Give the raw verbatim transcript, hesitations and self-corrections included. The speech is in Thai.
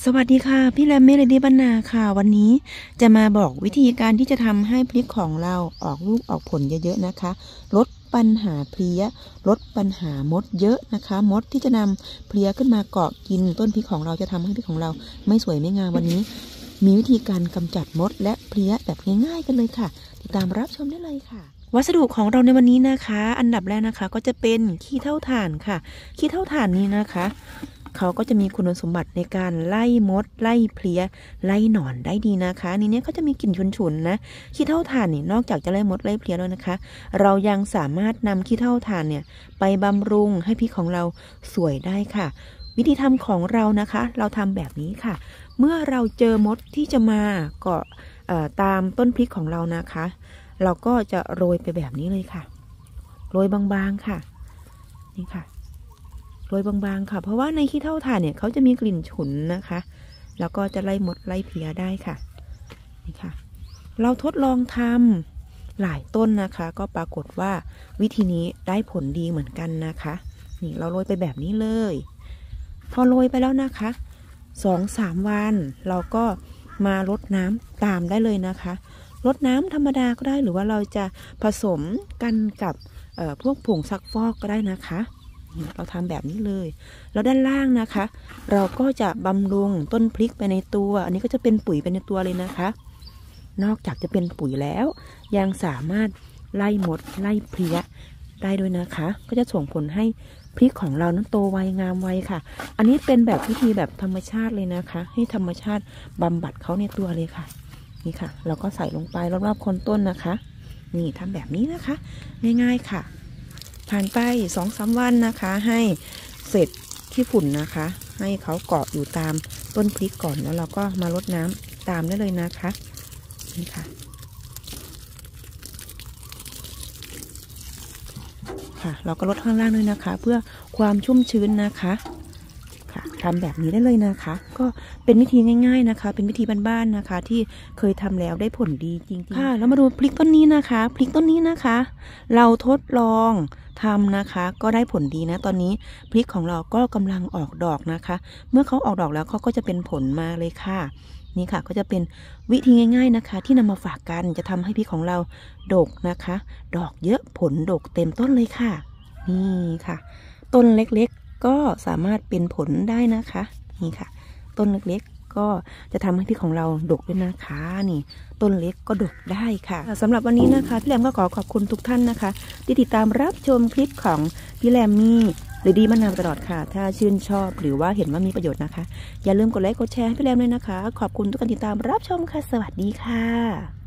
สวัสดีค่ะพี่แรมเมเลดี้บรรณาค่ะวันนี้จะมาบอกวิธีการที่จะทำให้พริกของเราออกลูกออกผลเยอะๆนะคะลดปัญหาเพลี้ยลดปัญหามดเยอะนะคะมดที่จะนำเพลี้ยขึ้นมาเกาะกินต้นพริกของเราจะทำให้พริกของเราไม่สวยไม่งามวันนี้มีวิธีการกำจัดมดและเพลี้ยแบบง่ายๆกันเลยค่ะติดตามรับชมได้เลยค่ะวัสดุของเราในวันนี้นะคะอันดับแรกนะคะก็จะเป็นขี้เถ้าถ่านค่ะขี้เถ้าถ่านนี้นะคะเขาก็จะมีคุณสมบัติในการไล่มดไล่เพลี้ยไล่หนอนได้ดีนะคะนี่เนี่ยเขาจะมีกลิ่นฉุนๆนะขี้เถ้าถ่านนี่นอกจากจะไล่มดไล่เพลี้ยแล้วนะคะเรายังสามารถนำขี้เถ้าถ่านเนี่ยไปบำรุงให้พริกของเราสวยได้ค่ะวิธีทำของเรานะคะเราทำแบบนี้ค่ะเมื่อเราเจอมดที่จะมาเกาะตามต้นพริกของเรานะคะเราก็จะโรยไปแบบนี้เลยค่ะโรยบางๆค่ะนี่ค่ะโรยบางๆค่ะเพราะว่าในขี้เถ้าถ่านเนี่ยเขาจะมีกลิ่นฉุนนะคะแล้วก็จะไล่มดไล่เพลี้ยได้ค่ะนี่ค่ะเราทดลองทำหลายต้นนะคะก็ปรากฏว่าวิธีนี้ได้ผลดีเหมือนกันนะคะนี่เราโรยไปแบบนี้เลยพอโรยไปแล้วนะคะสองสามวันเราก็มารดน้ำตามได้เลยนะคะรดน้ำธรรมดาก็ได้หรือว่าเราจะผสมกันกับพวกผงซักฟอกก็ได้นะคะเราทำแบบนี้เลยแล้วด้านล่างนะคะเราก็จะบำรุงต้นพริกไปในตัวอันนี้ก็จะเป็นปุ๋ยไปในตัวเลยนะคะนอกจากจะเป็นปุ๋ยแล้วยังสามารถไล่มดไล่เพลี้ยได้ด้วยนะคะก็จะส่งผลให้พริกของเรานั้นโตไวงามไวค่ะอันนี้เป็นแบบวิธีแบบธรรมชาติเลยนะคะให้ธรรมชาติบำบัดเขาในตัวเลยค่ะนี่ค่ะเราก็ใส่ลงไปรอบๆโคนต้นนะคะนี่ทำแบบนี้นะคะง่ายๆค่ะผ่านไปสองสามวันนะคะให้เสร็จขี้ฝุ่นนะคะให้เขาเกาะอยู่ตามต้นพริกก่อนแล้วเราก็มารดน้ำตามได้เลยนะคะนี่ค่ะค่ะเราก็ลดข้างล่างด้วยนะคะเพื่อความชุ่มชื้นนะคะค่ะทำแบบนี้ได้เลยนะคะก็เป็นวิธีง่ายๆนะคะเป็นวิธีบ้านๆนะคะที่เคยทำแล้วได้ผลดีจริงๆค่ะแล้วมาดูพริกต้นนี้นะคะพริกต้นนี้นะคะเราทดลองทำนะคะก็ได้ผลดีนะตอนนี้พริกของเราก็กำลังออกดอกนะคะเมื่อเขาออกดอกแล้วเขาก็จะเป็นผลมาเลยค่ะนี่ค่ะก็จะเป็นวิธีง่ายๆนะคะที่นำมาฝากกันจะทำให้พริกของเราดกนะคะดอกเยอะผลดกเต็มต้นเลยค่ะนี่ค่ะต้นเล็กๆก็สามารถเป็นผลได้นะคะนี่ค่ะต้นเล็กๆก็จะทำให้พริกของเราดกด้วยนะคะนี่ต้นเล็กก็ดกได้ค่ะสำหรับวันนี้นะคะพี่แรมก็ขอขอบคุณทุกท่านนะคะที่ติดตามรับชมคลิปของพี่แรมมี่หรือดีมานาวตลอดค่ะถ้าชื่นชอบหรือว่าเห็นว่ามีประโยชน์นะคะอย่าลืมกดไลค์กดแชร์ให้พี่แรมด้วยนะคะขอบคุณทุกการติดตามรับชมค่ะสวัสดีค่ะ